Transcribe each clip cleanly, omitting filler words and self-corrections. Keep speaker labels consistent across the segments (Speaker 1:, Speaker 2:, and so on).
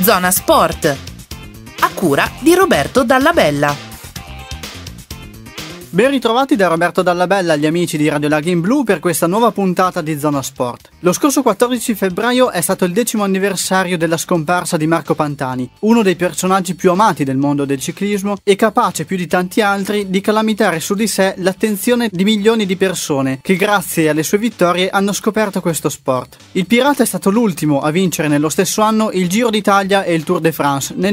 Speaker 1: Zona Sport, a cura di Roberto Dalla Bella.
Speaker 2: Ben ritrovati da Roberto Dalla Bella agli amici di Radio Laghi in Blu per questa nuova puntata di Zona Sport. Lo scorso 14 febbraio è stato il 10° anniversario della scomparsa di Marco Pantani, uno dei personaggi più amati del mondo del ciclismo e capace più di tanti altri di calamitare su di sé l'attenzione di milioni di persone che grazie alle sue vittorie hanno scoperto questo sport. Il Pirata è stato l'ultimo a vincere nello stesso anno il Giro d'Italia e il Tour de France nel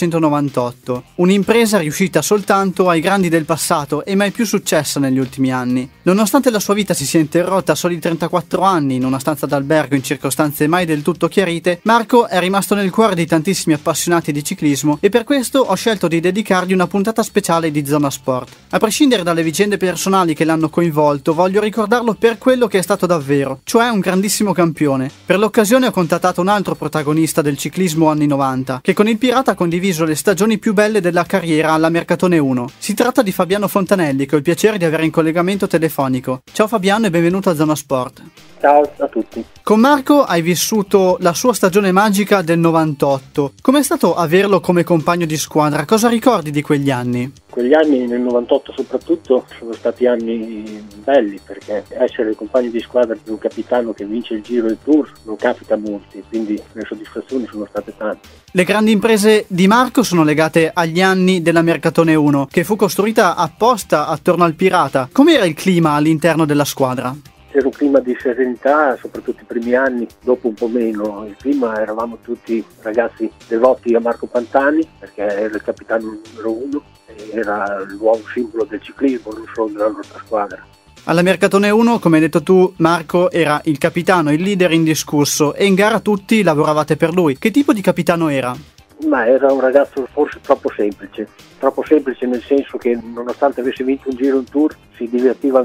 Speaker 2: 1998, un'impresa riuscita soltanto ai grandi del passato e mai più successa negli ultimi anni. Nonostante la sua vita si sia interrotta a soli 34 anni in una stanza d'albergo in circostanze mai del tutto chiarite, Marco è rimasto nel cuore di tantissimi appassionati di ciclismo e per questo ho scelto di dedicargli una puntata speciale di Zona Sport. A prescindere dalle vicende personali che l'hanno coinvolto, voglio ricordarlo per quello che è stato davvero, cioè un grandissimo campione. Per l'occasione ho contattato un altro protagonista del ciclismo anni 90, che con il Pirata ha condiviso le stagioni più belle della carriera alla Mercatone 1. Si tratta di Fabiano Fontanelli, che ho il piacere di avere in collegamento telefonico. Ciao Fabiano e benvenuto a Zona Sport.
Speaker 3: Ciao a tutti.
Speaker 2: Con Marco hai vissuto la sua stagione magica del 98. Com'è stato averlo come compagno di squadra? Cosa ricordi di quegli anni?
Speaker 3: Quegli anni, nel 98 soprattutto, sono stati anni belli, perché essere il compagno di squadra di un capitano che vince il Giro e il Tour non capita a molti, quindi le soddisfazioni sono state tante.
Speaker 2: Le grandi imprese di Marco sono legate agli anni della Mercatone 1, che fu costruita apposta attorno al Pirata. Com'era il clima all'interno della squadra?
Speaker 3: C'era un clima di serenità, soprattutto i primi anni, dopo un po' meno. Il clima, eravamo tutti ragazzi devoti a Marco Pantani, perché era il capitano numero 1, era l'uomo simbolo del ciclismo, non solo della nostra squadra.
Speaker 2: Alla Mercatone 1, come hai detto tu, Marco era il capitano, il leader indiscusso, e in gara tutti lavoravate per lui. Che tipo di capitano era?
Speaker 3: Ma era un ragazzo forse troppo semplice nel senso che nonostante avesse vinto un Giro e un Tour si divertiva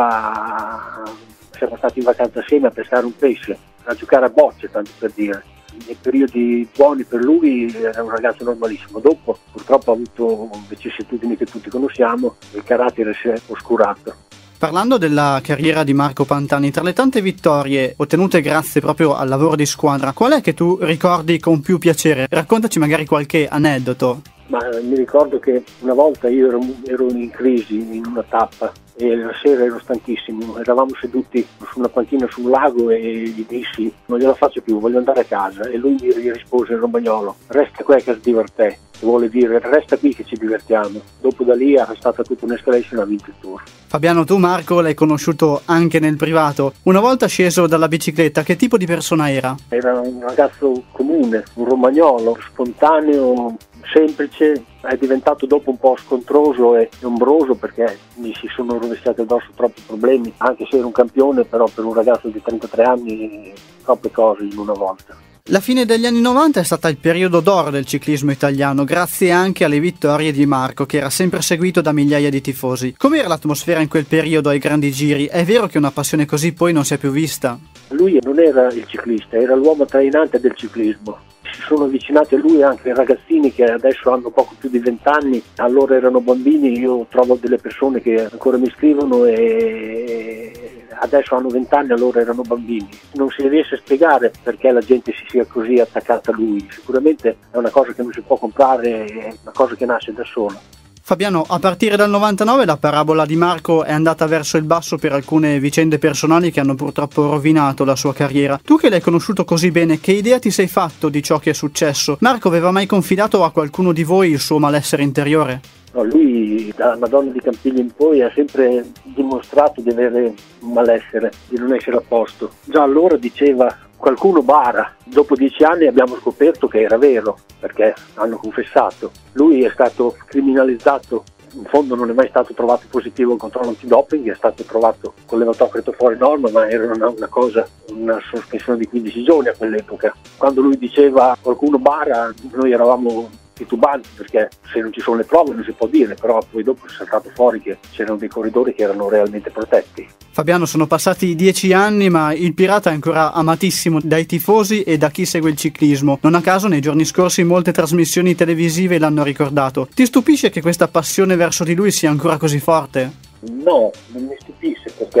Speaker 3: ancora. Siamo stati in vacanza assieme a pescare un pesce, a giocare a bocce, tanto per dire. Nei periodi buoni per lui era un ragazzo normalissimo. Dopo purtroppo ha avuto vicissitudini che tutti conosciamo, il carattere si è oscurato.
Speaker 2: Parlando della carriera di Marco Pantani, tra le tante vittorie ottenute grazie proprio al lavoro di squadra, qual è che tu ricordi con più piacere? Raccontaci magari qualche aneddoto.
Speaker 3: Ma mi ricordo che una volta io ero in crisi in una tappa e la sera ero stanchissimo, eravamo seduti su una panchina sul lago e gli dissi non gliela faccio più, voglio andare a casa, e lui mi rispose in romagnolo: resta qui che ti divertè, che vuole dire resta qui che ci divertiamo. Dopo da lì è stata tutta un'escalation, ha vinto il Tour.
Speaker 2: Fabiano, tu Marco l'hai conosciuto anche nel privato. Una volta sceso dalla bicicletta, che tipo di persona era?
Speaker 3: Era un ragazzo comune, un romagnolo, spontaneo, semplice. È diventato dopo un po' scontroso e ombroso perché mi si sono rovesciati addosso troppi problemi, anche se era un campione, però per un ragazzo di 33 anni troppe cose in una volta.
Speaker 2: La fine degli anni 90 è stata il periodo d'oro del ciclismo italiano, grazie anche alle vittorie di Marco, che era sempre seguito da migliaia di tifosi. Com'era l'atmosfera in quel periodo ai grandi giri? È vero che una passione così poi non si è più vista?
Speaker 3: Lui non era il ciclista, era l'uomo trainante del ciclismo. Si sono avvicinati a lui anche ragazzini che adesso hanno poco più di 20 anni, allora erano bambini. Io trovo delle persone che ancora mi scrivono e adesso hanno 20 anni, allora erano bambini. Non si riesce a spiegare perché la gente si sia così attaccata a lui. Sicuramente è una cosa che non si può comprare, è una cosa che nasce da sola.
Speaker 2: Fabiano, a partire dal 99 la parabola di Marco è andata verso il basso per alcune vicende personali che hanno purtroppo rovinato la sua carriera. Tu che l'hai conosciuto così bene, che idea ti sei fatto di ciò che è successo? Marco aveva mai confidato a qualcuno di voi il suo malessere interiore?
Speaker 3: No, lui da Madonna di Campiglia in poi ha sempre dimostrato di avere un malessere, di non essere a posto. Già allora diceva qualcuno bara. Dopo 10 anni abbiamo scoperto che era vero, perché hanno confessato. Lui è stato criminalizzato, in fondo non è mai stato trovato positivo al controllo antidoping, è stato trovato con l'ematocrito fuori norma, ma era una sospensione di 15 giorni a quell'epoca. Quando lui diceva qualcuno bara, noi eravamo titubanti, perché se non ci sono le prove non si può dire, però poi dopo è saltato fuori che c'erano dei corridori che erano realmente protetti.
Speaker 2: Fabiano, sono passati 10 anni, ma il Pirata è ancora amatissimo dai tifosi e da chi segue il ciclismo. Non a caso nei giorni scorsi molte trasmissioni televisive l'hanno ricordato. Ti stupisce che questa passione verso di lui sia ancora così forte?
Speaker 3: No, non mi stupisce, perché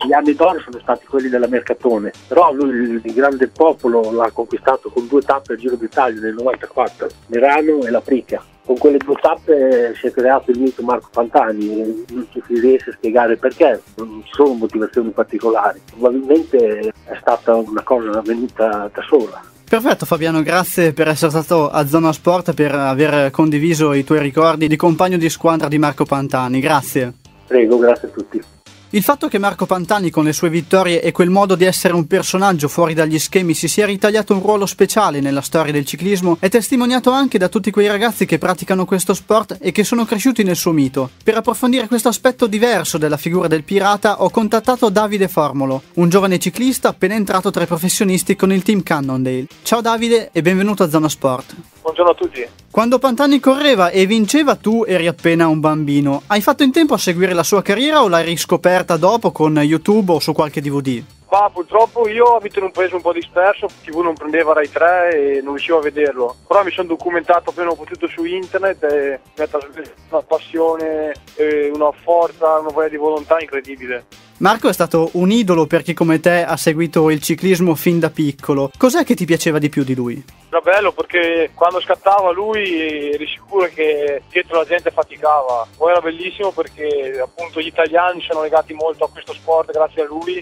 Speaker 3: Gli anni d'oro sono stati quelli della Mercatone, però lui il grande popolo l'ha conquistato con 2 tappe al Giro d'Italia nel 94, Merano e l'Aprica. Con quelle 2 tappe si è creato il mito Marco Pantani, non ci si riesce a spiegare perché, non ci sono motivazioni particolari, probabilmente è stata una cosa avvenuta da sola.
Speaker 2: Perfetto Fabiano, grazie per essere stato a Zona Sport, per aver condiviso i tuoi ricordi di compagno di squadra di Marco Pantani, grazie.
Speaker 3: Prego, grazie a tutti.
Speaker 2: Il fatto che Marco Pantani con le sue vittorie e quel modo di essere un personaggio fuori dagli schemi si sia ritagliato un ruolo speciale nella storia del ciclismo è testimoniato anche da tutti quei ragazzi che praticano questo sport e che sono cresciuti nel suo mito. Per approfondire questo aspetto diverso della figura del pirata ho contattato Davide Formolo, un giovane ciclista appena entrato tra i professionisti con il team Cannondale. Ciao Davide e benvenuto a Zona Sport.
Speaker 4: Buongiorno a tutti.
Speaker 2: Quando Pantani correva e vinceva tu eri appena un bambino. Hai fatto in tempo a seguire la sua carriera o l'hai riscoperta dopo con YouTube o su qualche DVD?
Speaker 4: Ma purtroppo io abito in un paese un po' disperso, TV non prendeva Rai 3 e non riuscivo a vederlo. Però mi sono documentato appena ho potuto su internet e mi ha trasmesso una passione, una forza, una voglia di volontà incredibile.
Speaker 2: Marco è stato un idolo per chi come te ha seguito il ciclismo fin da piccolo. Cos'è che ti piaceva di più di lui?
Speaker 4: Era bello perché quando scattava lui eri sicuro che dietro la gente faticava. Poi era bellissimo perché appunto gli italiani sono legati molto a questo sport grazie a lui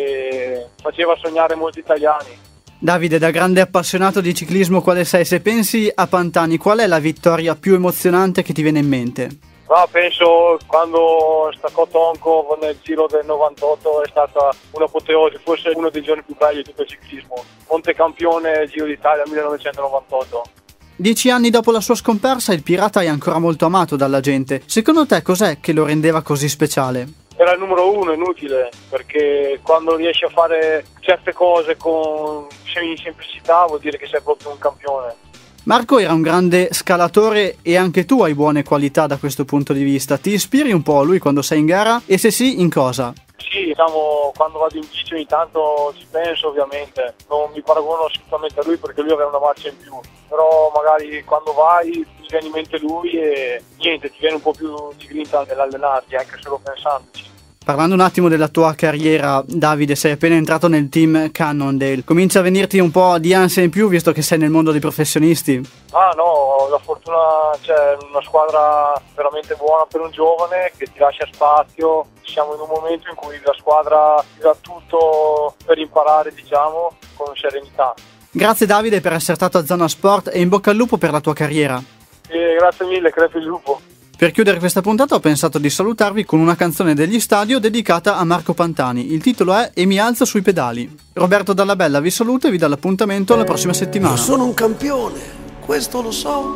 Speaker 4: e faceva sognare molti italiani.
Speaker 2: Davide, da grande appassionato di ciclismo quale sei? Se pensi a Pantani, qual è la vittoria più emozionante che ti viene in mente?
Speaker 4: Penso quando staccò Tonko nel Giro del 98 è stata un'apoteosi, forse uno dei giorni più belli di tutto il ciclismo. Montecampione Giro d'Italia 1998.
Speaker 2: 10 anni dopo la sua scomparsa il pirata è ancora molto amato dalla gente. Secondo te cos'è che lo rendeva così speciale?
Speaker 4: Era il numero 1, inutile, perché quando riesci a fare certe cose con semplicità vuol dire che sei proprio un campione.
Speaker 2: Marco era un grande scalatore e anche tu hai buone qualità da questo punto di vista. Ti ispiri un po' a lui quando sei in gara e se sì, in cosa?
Speaker 4: Sì, quando vado in bici ogni tanto ci penso ovviamente, non mi paragono assolutamente a lui perché lui aveva una marcia in più, però magari quando vai ti viene in mente lui e niente, ti viene un po' più di grinta nell'allenarti anche solo pensandoci.
Speaker 2: Parlando un attimo della tua carriera, Davide, sei appena entrato nel team Cannondale. Comincia a venirti un po' di ansia in più visto che sei nel mondo dei professionisti?
Speaker 4: No, la fortuna, c'è una squadra veramente buona per un giovane che ti lascia spazio. Siamo in un momento in cui la squadra ti dà tutto per imparare, con serenità. Grazie
Speaker 2: Davide per essere stato a Zona Sport e in bocca al lupo per la tua carriera.
Speaker 4: Grazie mille, crepi il lupo.
Speaker 2: Per chiudere questa puntata ho pensato di salutarvi con una canzone degli Stadio dedicata a Marco Pantani. Il titolo è E mi alzo sui pedali. Roberto Dalla Bella vi saluta e vi dà l'appuntamento alla prossima settimana.
Speaker 5: Io sono un campione, questo lo so,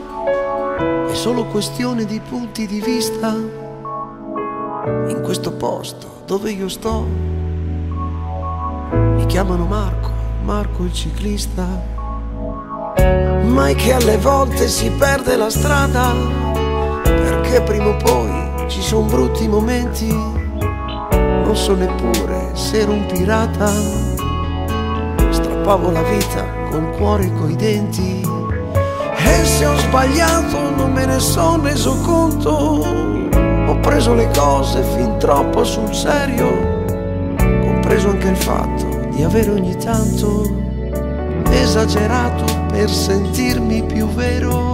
Speaker 5: è solo questione di punti di vista. In questo posto dove io sto mi chiamano Marco il ciclista. Ma è che alle volte si perde la strada, perché prima o poi ci sono brutti momenti. Non so neppure se ero un pirata, strappavo la vita col cuore e coi denti. E se ho sbagliato non me ne sono reso conto, ho preso le cose fin troppo sul serio, compreso anche il fatto di avere ogni tanto esagerato per sentirmi più vero.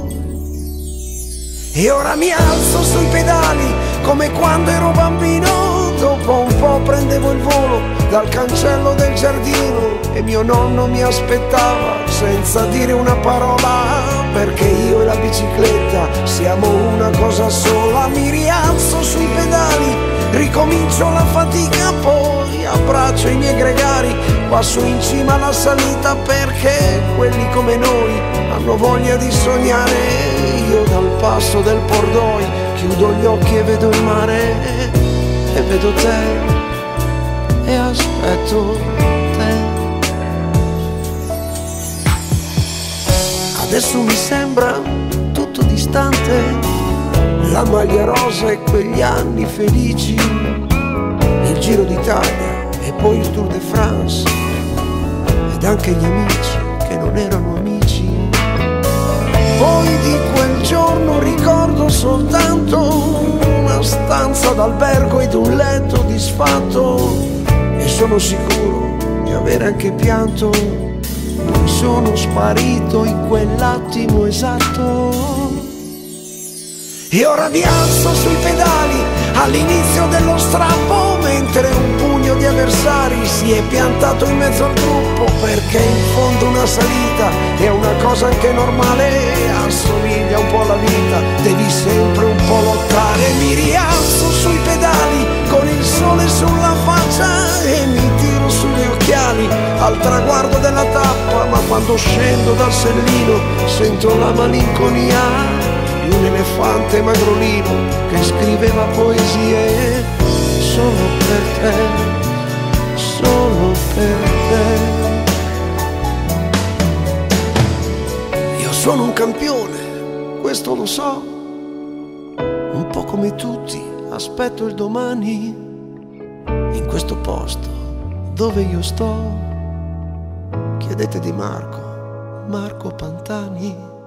Speaker 5: E ora mi alzo sui pedali come quando ero bambino, dopo un po' prendevo il volo dal cancello del giardino e mio nonno mi aspettava senza dire una parola, perché io e la bicicletta siamo una cosa sola. Mi rialzo sui pedali, ricomincio la fatica, poi abbraccio i miei gregari qua su in cima alla salita, perché quelli come noi hanno voglia di sognare. Io dal passo del Pordoi chiudo gli occhi e vedo il mare e vedo te e aspetto te. Adesso mi sembra tutto distante, la maglia rosa e quegli anni felici, il Giro d'Italia e poi il Tour de France ed anche gli amici che non erano amici. Poi di quel giorno ricordo soltanto una stanza d'albergo ed un letto disfatto sono sicuro di avere anche pianto. Poi sono sparito in quell'attimo esatto. E ora mi alzo sui pedali all'inizio dello strappo, mentre un pugno di avversari si è piantato in mezzo al gruppo, perché in fondo una salita è una cosa anche normale, assomiglia un po' alla vita, devi sempre un po' lottare. Mi rialzo sui pedali con il sole sulla faccia e mi tiro sugli occhiali al traguardo della tappa, ma quando scendo dal sellino sento la malinconia di un elefante magrolino che scriveva poesie solo per te, solo per te. Io sono un campione, questo lo so, un po' come tutti aspetto il domani. In questo posto dove io sto chiedete di Marco Pantani.